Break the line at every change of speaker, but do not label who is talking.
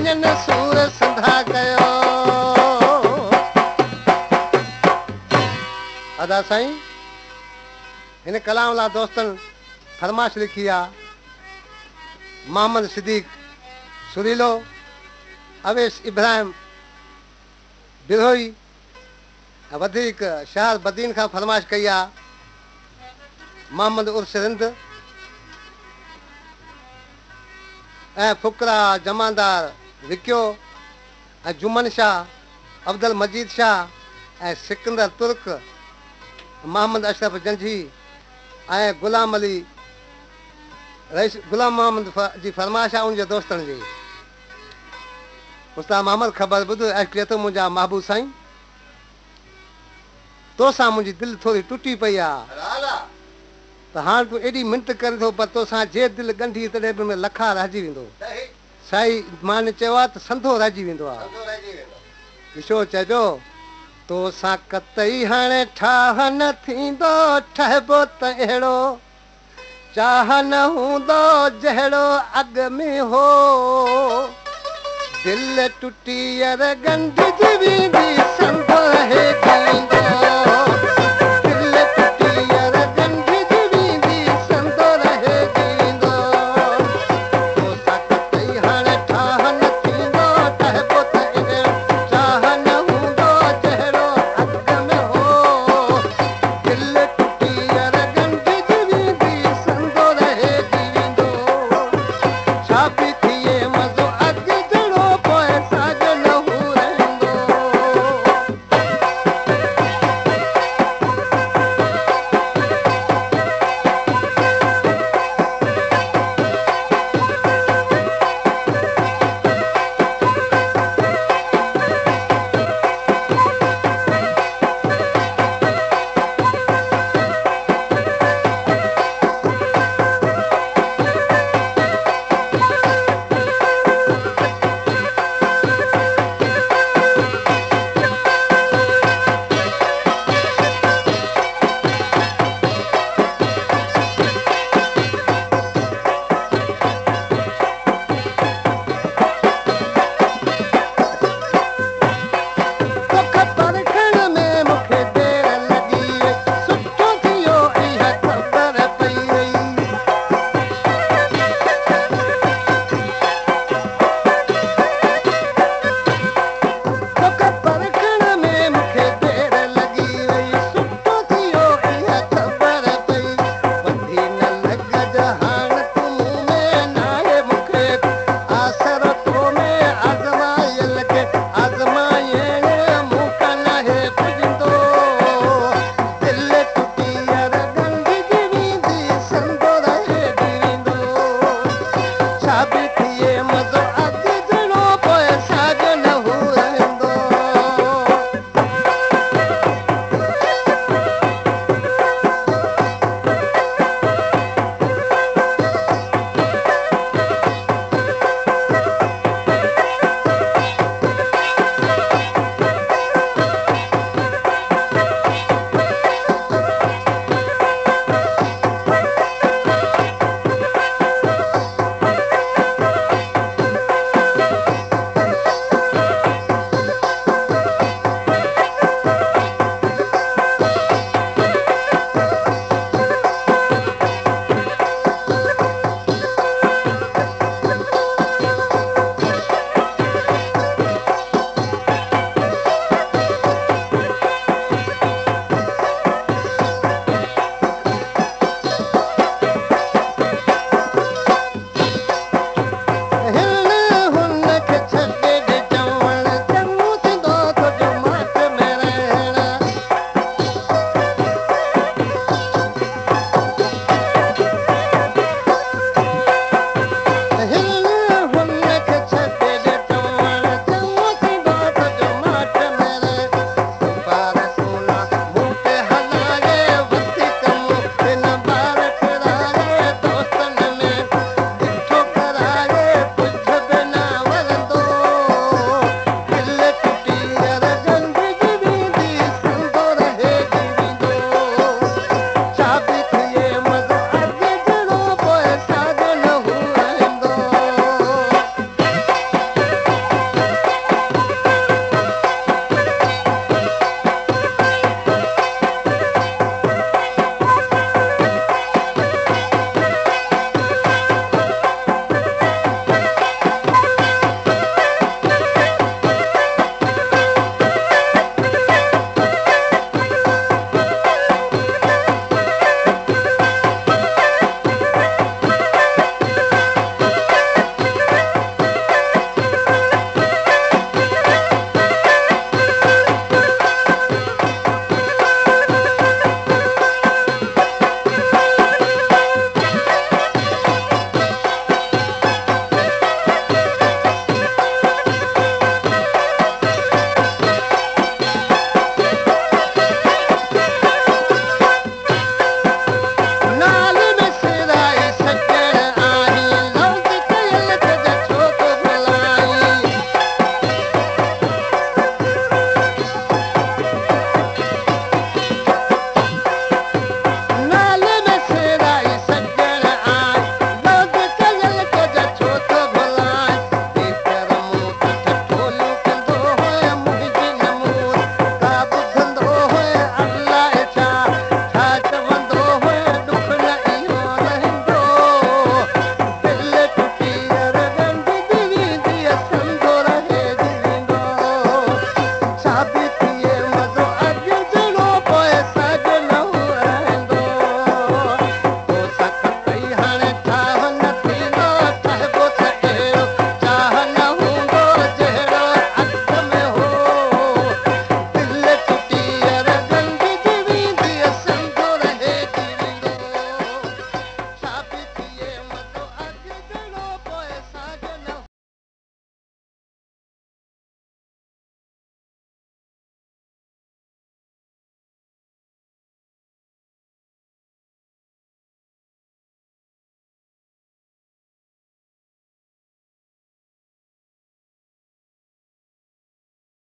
इन्हनि सूर संधा कयो। अदा साईं हिन कलाम लाइ दोस्तनि फरमाइश लिखी आहे। मोहम्मद सिद्दीक सुरीलो, अवेश इब्राहिम बिरोही, वधीक शहर बदीन खां फरमाइश कई आहे मोहम्मद उर्स रिंद ऐं फुकरा जमादार विकियो ऐं जुमन शाह, अब्दुल मजीद शाह ऐं सिकंदर तुर्क, मोहम्मद अशरफ जंझी ऐं गुलाम अली रईस गुलाम मोहम्मद जी फरमाइश आहे उनजे दोस्तनि जी। उस्ताद मोहम्मद ख़बर ॿुध ऐं चए थो मुंहिंजा महबूब साईं तोसां मुंहिंजी दिलि थोरी टुटी पई आहे त हाणे तूं एॾी मिनत करे थो पर तोसां जे दिलि ॻंढी तॾहिं बि लखा रहिजी वेंदो। साईं मान चयो आहे त संधो रहिजी वेंदो आहे। छो चइजो तोसां कतई हाणे ठाह न थींदो ठहिबो त अहिड़ो चाह न हूंदो जहिड़ो अॻ में हो दिलि टुटी अर ॻंढिजी वेंदी संधो रहिजी वेंदो। दिलि टुटी अर ॻंढिजी वेंदी संधो रहिजी वेंदो। तोसां कतई हाणे ठाह न थींदो ठहिबो त अहिड़ो चाह न हूंदो जहिड़ो अॻ में हो दिलि टुटी अर ॻंढिजी वेंदी संधो रहिजी वेंदो। छा बि थिए मज़ो अॻ जहिड़ो पोइ साॻ न हू रहंदो। छा बि थिए मज़ो